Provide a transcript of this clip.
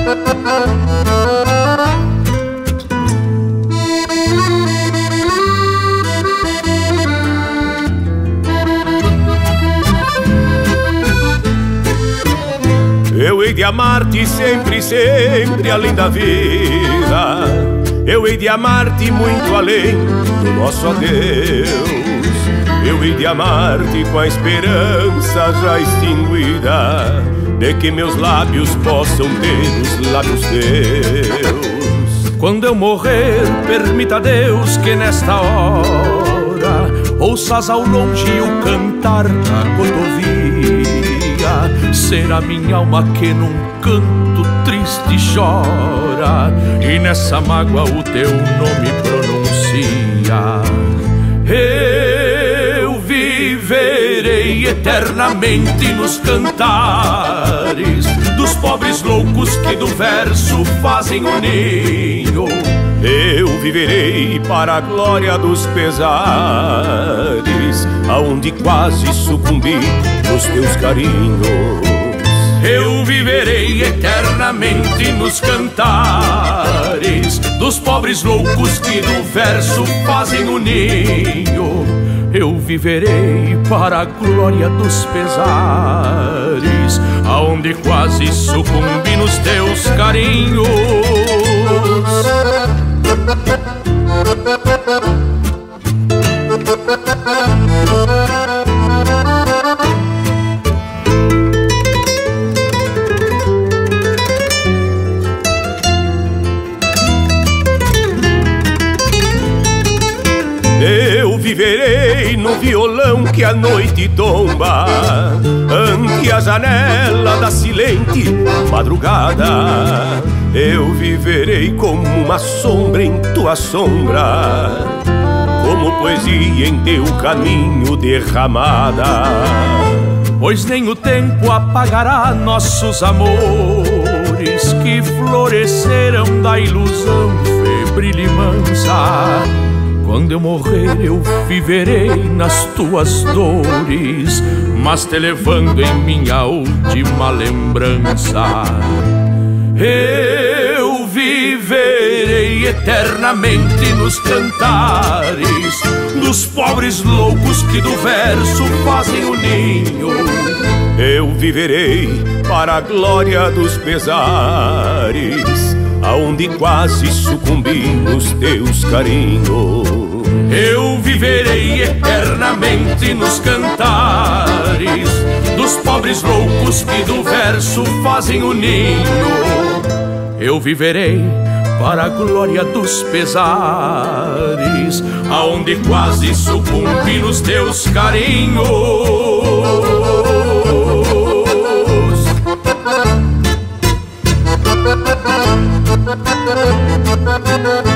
Eu hei de amar-te sempre, sempre além da vida. Eu hei de amar-te muito além do nosso adeus. Eu hei de amar-te com a esperança já extinguida de que meus lábios possam ter os lábios teus. Quando eu morrer, permita Deus que nesta hora ouças ao longe o cantar da cordovia. Será minha alma que num canto triste chora e nessa mágoa o teu nome pronuncia. Eu viverei eternamente nos cantares dos pobres loucos que do verso fazem um ninho. Eu viverei para a glória dos pesares, aonde quase sucumbi nos teus carinhos. Eu viverei eternamente nos cantares dos pobres loucos que do verso fazem um ninho. Eu viverei para a glória dos pesares, aonde quase sucumbi nos teus carinhos. Eu viverei no violão que a noite tomba ante a janela da silente madrugada. Eu viverei como uma sombra em tua sombra, como poesia em teu caminho derramada. Pois nem o tempo apagará nossos amores que floresceram da ilusão febril e mansa. Quando eu morrer eu viverei nas tuas dores, mas te levando em minha última lembrança. Eu viverei eternamente nos cantares dos pobres loucos que do verso fazem um ninho. Eu viverei para a glória dos pesares, aonde quase sucumbi nos teus carinhos. Eu viverei eternamente nos cantares dos pobres loucos que do verso fazem um ninho. Eu viverei para a glória dos pesares, aonde quase sucumbi nos teus carinhos. Thank you.